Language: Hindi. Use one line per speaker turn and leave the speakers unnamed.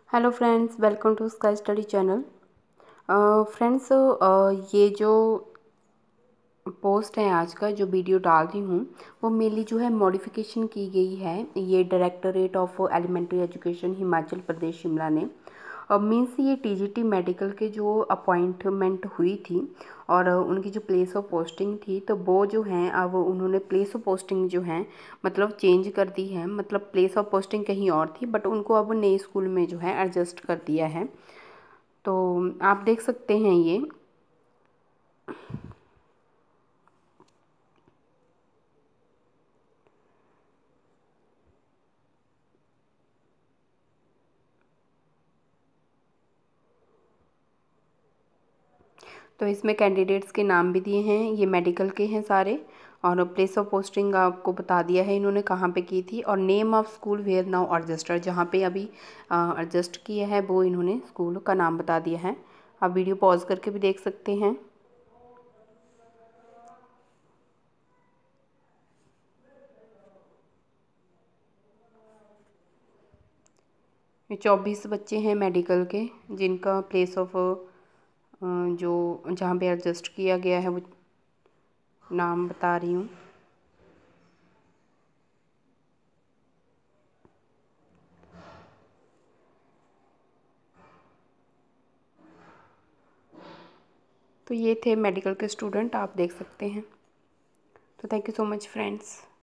Hello friends, welcome to Sky Study channel. Friends, ये जो पोस्ट है, आज का जो वीडियो डाल रही हूँ वो मेनली जो है मॉडिफिकेशन की गई है। ये directorate of elementary education Himachal Pradesh Shimla ने मीन्स ये टीजीटी मेडिकल के जो अपॉइंटमेंट हुई थी और उनकी जो प्लेस ऑफ पोस्टिंग थी, तो वो जो है अब उन्होंने प्लेस ऑफ पोस्टिंग जो है मतलब चेंज कर दी है। मतलब प्लेस ऑफ पोस्टिंग कहीं और थी, बट उनको अब नए स्कूल में जो है एडजस्ट कर दिया है। तो आप देख सकते हैं ये। तो इसमें कैंडिडेट्स के नाम भी दिए हैं, ये मेडिकल के हैं सारे। और प्लेस ऑफ पोस्टिंग आपको बता दिया है इन्होंने कहाँ पे की थी, और name of school where now adjuster, जहाँ पे अभी एडजस्ट किया है वो इन्होंने स्कूल का नाम बता दिया है। आप वीडियो पॉज करके भी देख सकते हैं। ये 24 बच्चे हैं मेडिकल के, जिनका प्लेस ऑफ जो जहाँ पे एडजस्ट किया गया है वो नाम बता रही हूँ। तो ये थे मेडिकल के स्टूडेंट, आप देख सकते हैं। तो thank you so much friends.